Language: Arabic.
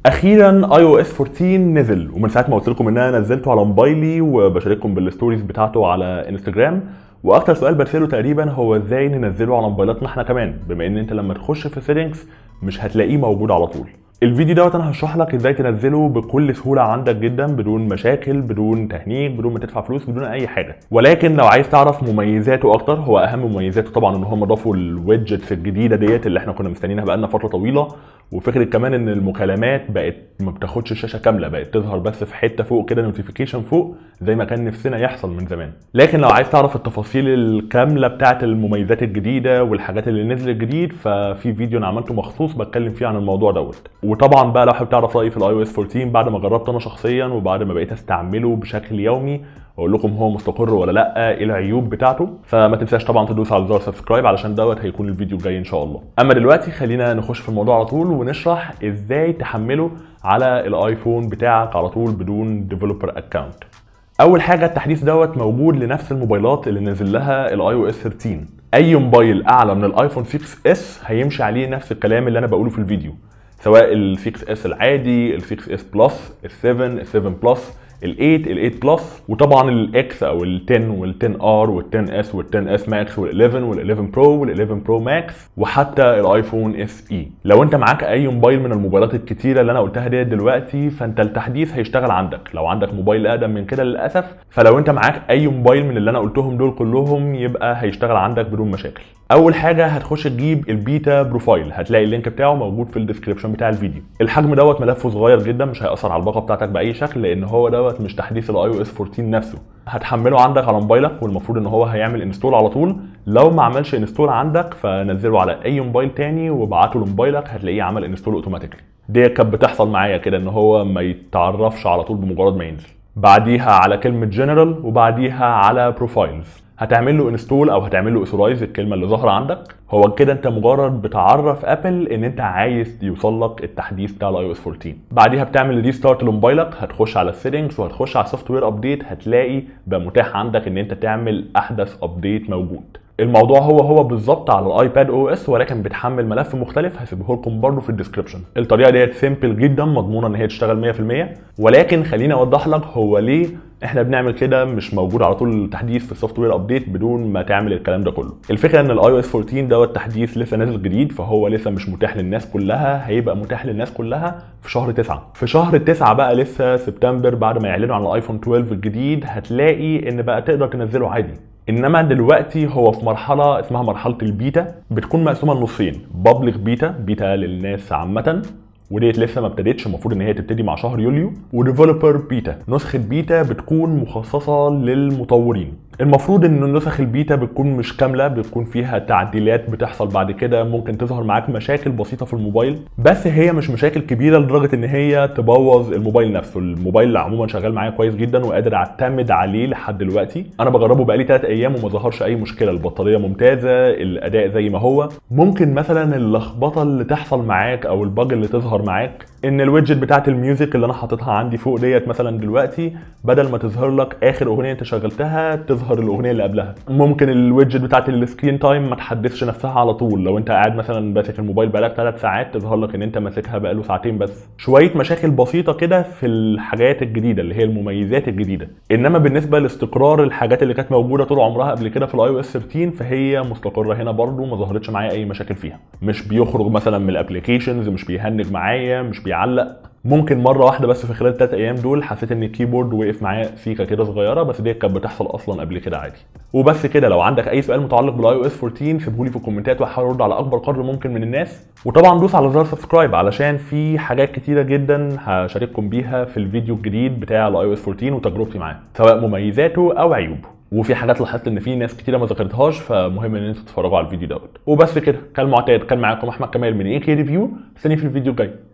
اخيرا اي او اس 14 نزل، ومن ساعه ما قلت لكم ان انا نزلته على موبايلي وبشارككم بالستوريز بتاعته على انستجرام. واكتر سؤال برسله تقريبا هو ازاي ننزله على موبايلاتنا احنا كمان، بما ان انت لما تخش في سيتنجز مش هتلاقيه موجود على طول. الفيديو دوت انا هشرح لك ازاي تنزله بكل سهوله عندك جدا، بدون مشاكل، بدون تهنيج، بدون ما تدفع فلوس، بدون اي حاجه. ولكن لو عايز تعرف مميزاته اكتر، هو اهم مميزاته طبعا ان هم ضافوا الويدجتس الجديده ديت اللي احنا كنا مستنيينها بقالنا فتره طويله، وفكره كمان ان المكالمات بقت ما بتاخدش الشاشه كامله، بقت تظهر بس في حته فوق كده، نوتيفيكيشن فوق زي ما كان نفسنا يحصل من زمان. لكن لو عايز تعرف التفاصيل الكامله بتاعه المميزات الجديده والحاجات اللي نزلت جديد، ففي فيديو انا عملته مخصوص بتكلم فيه عن الموضوع دوت. وطبعا بقى لو حابب تعرف رايي في الاي او اس 14 بعد ما جربته انا شخصيا وبعد ما بقيت استعمله بشكل يومي، اقول لكم هو مستقر ولا لا، ايه العيوب بتاعته، فما تنساش طبعا تدوس على زر سبسكرايب علشان دوت هيكون الفيديو الجاي ان شاء الله. اما دلوقتي خلينا نخش في الموضوع على طول ونشرح ازاي تحمله على الايفون بتاعك على طول بدون ديفلوبر اكونت. اول حاجه التحديث دوت موجود لنفس الموبايلات اللي نزل لها الاي او اس 13. اي موبايل اعلى من الايفون 6 اس هيمشي عليه نفس الكلام اللي انا بقوله في الفيديو، سواء ال 6 اس العادي، ال 6 اس بلس، ال 7، ال 7 بلس، ال 8، ال 8 بلس، وطبعا الاكس او ال 10 وال 10 ار وال 10 اس وال 10 اس ماكس وال 11 وال 11 برو وال 11 برو ماكس، وحتى الايفون اس اي. لو انت معاك اي موبايل من الموبايلات الكتيره اللي انا قلتها ديت دلوقتي، فانت التحديث هيشتغل عندك. لو عندك موبايل اقدم من كده للاسف، فلو انت معاك اي موبايل من اللي انا قلتهم دول كلهم يبقى هيشتغل عندك بدون مشاكل. اول حاجه هتخش تجيب البيتا بروفايل، هتلاقي اللينك بتاعه موجود في الديسكربشن بتاع الفيديو. الحجم دوت ملفه صغير جدا، مش هيأثر على الباقه بتاعتك باي شكل، لان هو دوت مش تحديث الاي او اس 14 نفسه. هتحمله عندك على موبايلك، والمفروض ان هو هيعمل انستول على طول. لو ما عملش انستول عندك فنزله على اي موبايل تاني وابعته لموبايلك، هتلاقيه عمل انستول اوتوماتيكلي. دي كانت بتحصل معايا كده، ان هو ما يتعرفش على طول بمجرد ما ينزل. بعديها على كلمه جنرال، وبعديها على بروفايلز هتعمل له انستول او هتعمل له اثورايز الكلمه اللي ظاهره عندك. هو كده انت مجرد بتعرف ابل ان انت عايز يوصل لك التحديث بتاع الاي او اس 14. بعديها بتعمل ريستارت لموبايلك، هتخش على السيتنجز وهتخش على السوفت وير ابديت، هتلاقي بقى متاح عندك ان انت تعمل احدث ابديت موجود. الموضوع هو بالظبط على الايباد او اس، ولكن بتحمل ملف مختلف هسيبه لكم برده في الديسكربشن. الطريقه ديت سيمبل جدا، مضمونه ان هي تشتغل 100%. ولكن خليني اوضح لك هو ليه احنا بنعمل كده، مش موجود على طول التحديث في السوفت وير ابديت بدون ما تعمل الكلام ده كله. الفكره ان الاي او اس 14 دوت تحديث لسه نازل جديد، فهو لسه مش متاح للناس كلها، هيبقى متاح للناس كلها في شهر 9. في شهر 9 بقى لسه سبتمبر، بعد ما يعلنوا عن الايفون 12 الجديد هتلاقي ان بقى تقدر تنزله عادي. انما دلوقتي هو في مرحله اسمها مرحله البيتا، بتكون مقسومه لنصين: بابليك بيتا للناس عامه، وديت لسه ما ابتدتش، المفروض ان هي تبتدي مع شهر يوليو. وديفلوبر بيتا، نسخه بيتا بتكون مخصصه للمطورين. المفروض ان نسخ البيتا بتكون مش كامله، بتكون فيها تعديلات بتحصل بعد كده، ممكن تظهر معاك مشاكل بسيطه في الموبايل، بس هي مش مشاكل كبيره لدرجه ان هي تبوظ الموبايل نفسه. الموبايل عموما شغال معايا كويس جدا وقادر اعتمد عليه لحد دلوقتي. انا بجربه بقالي 3 ايام وما ظهرش اي مشكله، البطاريه ممتازه، الاداء زي ما هو. ممكن مثلا اللخبطه اللي تحصل معاك او الباج اللي تظهر معاك ان الويدجت بتاعت الميوزك اللي انا حاططها عندي فوق ديت مثلا دلوقتي، بدل ما تظهر لك اخر اغنيه انت شغلتها تظهر الاغنيه اللي قبلها. ممكن الويدجت بتاعت السكرين تايم ما تحدثش نفسها على طول، لو انت قاعد مثلا ماسك الموبايل بقالك 3 ساعات تظهر لك ان انت ماسكها بقاله ساعتين بس. شويه مشاكل بسيطه كده في الحاجات الجديده اللي هي المميزات الجديده. انما بالنسبه لاستقرار الحاجات اللي كانت موجوده طول عمرها قبل كده في الاي او اس 13، فهي مستقره هنا برده، ما ظهرتش معايا اي مشاكل فيها. مش بيخرج مثلا من الابلكيشنز، مش بيهنج معايا، مش بيعلق. ممكن مره واحده بس في خلال 3 ايام دول حسيت ان الكيبورد وقف معايا سيكه كده صغيره، بس دي كانت بتحصل اصلا قبل كده عادي. وبس كده. لو عندك اي سؤال متعلق بالاي او اس 14 سيبهولي في الكومنتات وهحاول ارد على اكبر قدر ممكن من الناس. وطبعا دوس على زر سبسكرايب علشان في حاجات كتيره جدا هشارككم بيها في الفيديو الجديد بتاع الاي او اس 14 وتجربتي معاه، سواء مميزاته او عيوبه. وفي حاجات لاحظت ان في ناس كتيره ما ذكرتهاش، فمهم ان انتوا تتفرجوا على الفيديو دوت. وبس كده، كالمعتاد كان معاكم احمد كمال من اي كي ريفيو، استني في الفيديو الجاي.